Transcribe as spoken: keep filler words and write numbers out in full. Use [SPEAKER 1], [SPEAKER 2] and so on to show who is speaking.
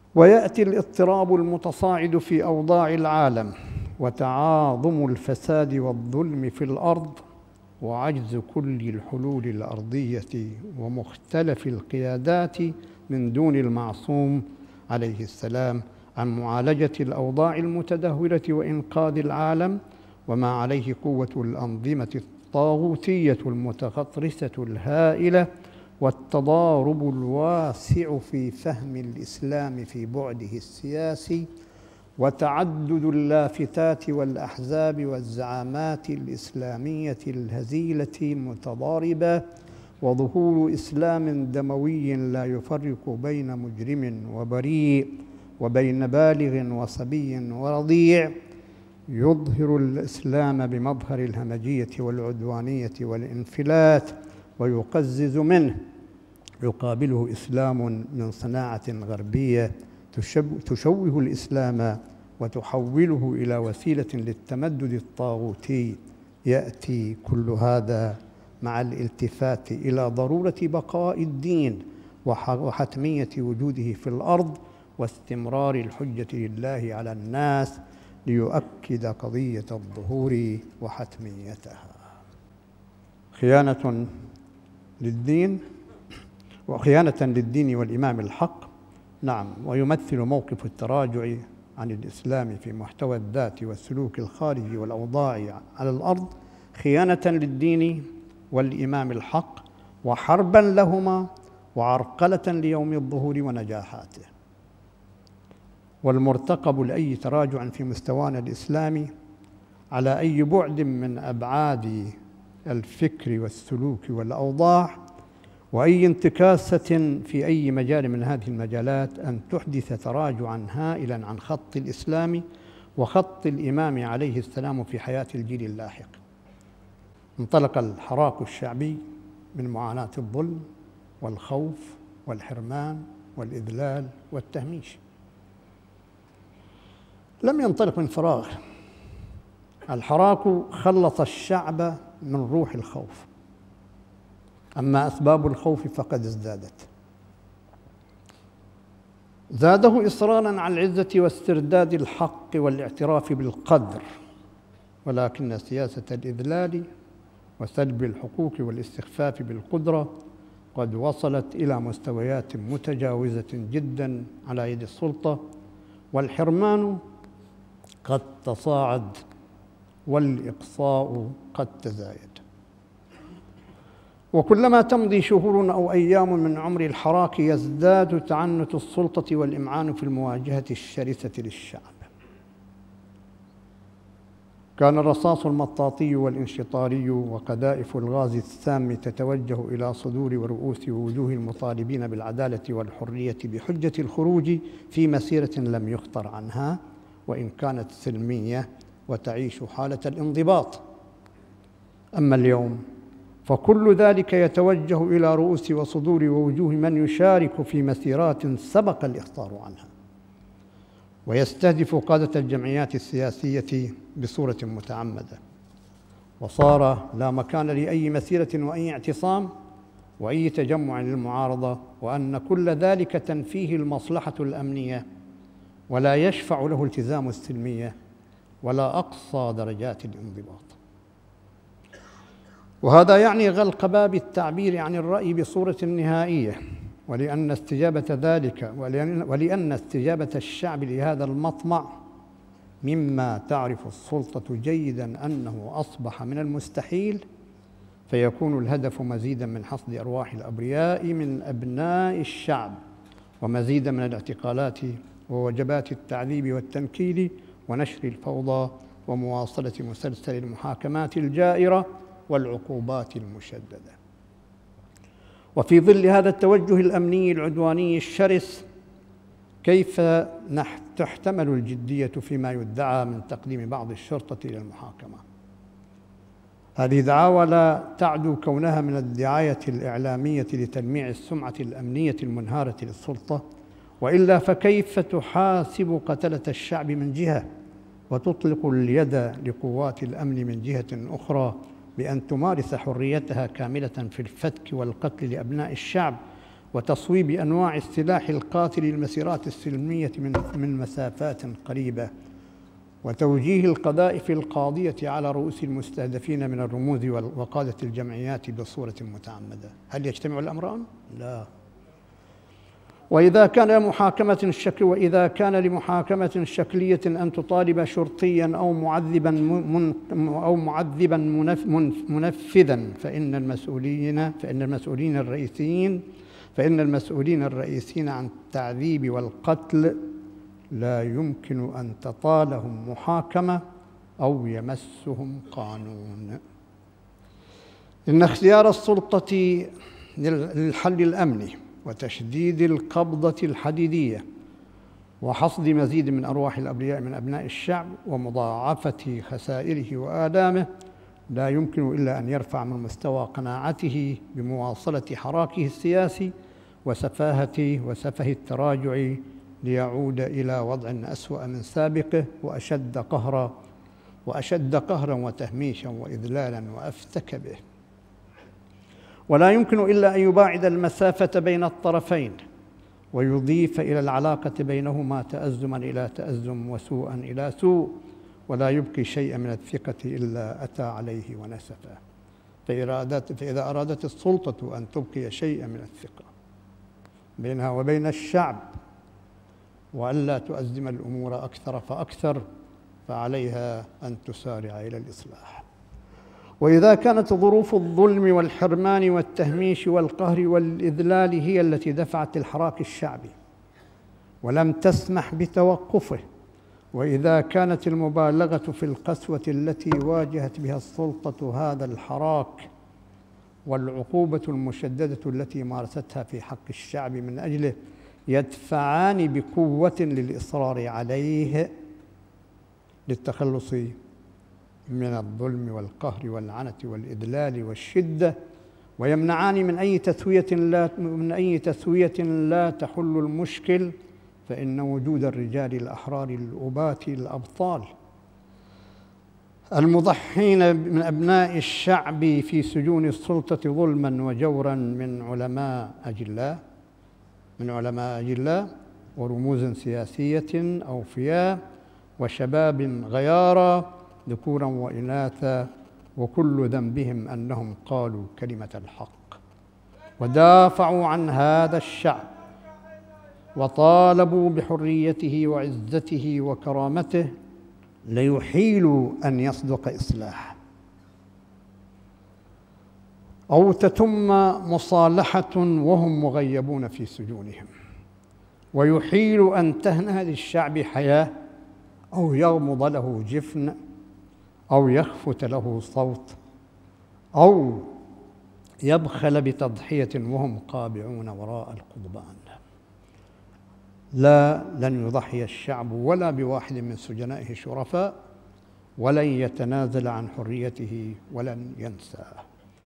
[SPEAKER 1] ويأتي الاضطراب المتصاعد في أوضاع العالم وتعاظم الفساد والظلم في الأرض وعجز كل الحلول الأرضية ومختلف القيادات من دون المعصوم عليه السلام عن معالجة الأوضاع المتدهورة وإنقاذ العالم، وما عليه قوة الأنظمة الطاغوتية المتغطرسة الهائلة والتضارب الواسع في فهم الإسلام في بعده السياسي وتعدد اللافتات والأحزاب والزعامات الإسلامية الهزيلة المتضاربة وظهور إسلام دموي لا يفرق بين مجرم وبريء وبين بالغ وصبي ورضيع، يظهر الإسلام بمظهر الهمجية والعدوانية والانفلات ويقزز منه، يقابله إسلام من صناعة غربية تشوه الإسلام وتحوله إلى وسيلة للتمدد الطاغوتي. يأتي كل هذا مع الالتفات إلى ضرورة بقاء الدين وحتمية وجوده في الأرض واستمرار الحجة لله على الناس ليؤكد قضية الظهور وحتميتها. خيانة للدين وخيانة للدين والإمام الحق، نعم، ويمثل موقف التراجع عن الإسلام في محتوى الذات والسلوك الخارجي والأوضاع على الأرض خيانة للدين والإمام الحق وحربا لهما وعرقلة ليوم الظهور ونجاحاته. والمرتقب لأي تراجع في مستوانا الإسلامي على أي بعد من أبعاد الفكر والسلوك والأوضاع وأي انتكاسة في أي مجال من هذه المجالات أن تحدث تراجعاً هائلاً عن خط الإسلام وخط الإمام عليه السلام في حياة الجيل اللاحق. انطلق الحراك الشعبي من معاناة الظلم والخوف والحرمان والإذلال والتهميش. لم ينطلق من فراغ، الحراك خلص الشعب من روح الخوف، أما أسباب الخوف فقد ازدادت. زاده إصراراً على العزة واسترداد الحق والاعتراف بالقدر، ولكن سياسة الإذلال وسلب الحقوق والاستخفاف بالقدرة قد وصلت إلى مستويات متجاوزة جداً على يد السلطة، والحرمان قد تصاعد والإقصاء قد تزايد. وكلما تمضي شهور أو أيام من عمر الحراك يزداد تعنت السلطة والإمعان في المواجهة الشرسة للشعب. كان الرصاص المطاطي والانشطاري وقذائف الغاز السام تتوجه إلى صدور ورؤوس ووجوه المطالبين بالعدالة والحرية بحجة الخروج في مسيرة لم يخطر عنها وإن كانت سلمية وتعيش حالة الانضباط. أما اليوم فكل ذلك يتوجه إلى رؤوس وصدور ووجوه من يشارك في مسيرات سبق الإخطار عنها، ويستهدف قادة الجمعيات السياسية بصورة متعمدة، وصار لا مكان لأي مسيرة وأي اعتصام وأي تجمع للمعارضة، وأن كل ذلك تنفيه المصلحة الأمنية ولا يشفع له التزام السلمية ولا أقصى درجات الانضباط. وهذا يعني غلق باب التعبير عن الرأي بصورة نهائية، ولأن استجابة ذلك ولأن, ولأن استجابة الشعب لهذا المطمع مما تعرف السلطة جيداً أنه أصبح من المستحيل، فيكون الهدف مزيداً من حصد أرواح الأبرياء من أبناء الشعب، ومزيداً من الاعتقالات ووجبات التعذيب والتنكيل ونشر الفوضى ومواصلة مسلسل المحاكمات الجائرة والعقوبات المشددة. وفي ظل هذا التوجه الأمني العدواني الشرس، كيف تحتمل الجدية فيما يدعى من تقديم بعض الشرطة إلى المحاكمة؟ هذه دعاوى لا تعدو كونها من الدعاية الإعلامية لتلميع السمعة الأمنية المنهارة للسلطة، وإلا فكيف تحاسب قتلة الشعب من جهة وتطلق اليد لقوات الأمن من جهة أخرى بأن تمارس حريتها كاملة في الفتك والقتل لأبناء الشعب وتصويب أنواع السلاح القاتل للمسيرات السلمية من من مسافات قريبة، وتوجيه القذائف القاضية على رؤوس المستهدفين من الرموز وقادة الجمعيات بصورة متعمدة. هل يجتمع الأمران؟ لا. وإذا كان محاكمة الشكل وإذا كان لمحاكمة شكلية أن تطالب شرطيا أو معذبا من أو معذبا منفذا فإن المسؤولين فإن المسؤولين الرئيسيين فإن المسؤولين الرئيسيين عن التعذيب والقتل لا يمكن أن تطالهم محاكمة أو يمسهم قانون. إن اختيار السلطة للحل الأمني وتشديد القبضة الحديدية وحصد مزيد من أرواح الأبرياء من أبناء الشعب ومضاعفة خسائره وآلامه لا يمكن إلا أن يرفع من مستوى قناعته بمواصلة حراكه السياسي وسفاهته وسفه التراجع ليعود إلى وضع أسوأ من سابقه وأشد قهرا وأشد قهرا وتهميشا وإذلالا وأفتك به. ولا يمكن إلا أن يباعد المسافة بين الطرفين ويضيف إلى العلاقة بينهما تأزما إلى تأزم وسوءا إلى سوء، ولا يبقي شيئا من الثقة إلا أتى عليه ونسفه. فإذا أرادت السلطة أن تبقي شيئا من الثقة بينها وبين الشعب وألا تؤزم الأمور أكثر فأكثر فعليها أن تسارع إلى الإصلاح. وإذا كانت ظروف الظلم والحرمان والتهميش والقهر والإذلال هي التي دفعت الحراك الشعبي ولم تسمح بتوقفه، وإذا كانت المبالغة في القسوة التي واجهت بها السلطة هذا الحراك والعقوبة المشددة التي مارستها في حق الشعب من أجله يدفعان بقوة للإصرار عليه للتخلص من الظلم والقهر والعنة والإذلال والشدة، ويمنعان من أي تسوية لا من أي تسوية لا تحل المشكل، فإن وجود الرجال الأحرار الأبات الأبطال المضحين من أبناء الشعب في سجون السلطة ظلما وجورا من علماء أجلاء من علماء أجلاء ورموز سياسية أوفياء وشباب غيارى ذكورا وإناثا، وكل ذنبهم أنهم قالوا كلمة الحق ودافعوا عن هذا الشعب وطالبوا بحريته وعزته وكرامته، ليحيل أن يصدق إصلاح أو تتم مصالحة وهم مغيبون في سجونهم، ويحيل أن تهنأ للشعب حياة أو يغمض له جفن أو يخفت له صوت أو يبخل بتضحية وهم قابعون وراء القضبان. لا، لن يضحي الشعب ولا بواحد من سجنائه الشرفاء، ولن يتنازل عن حريته ولن ينساه.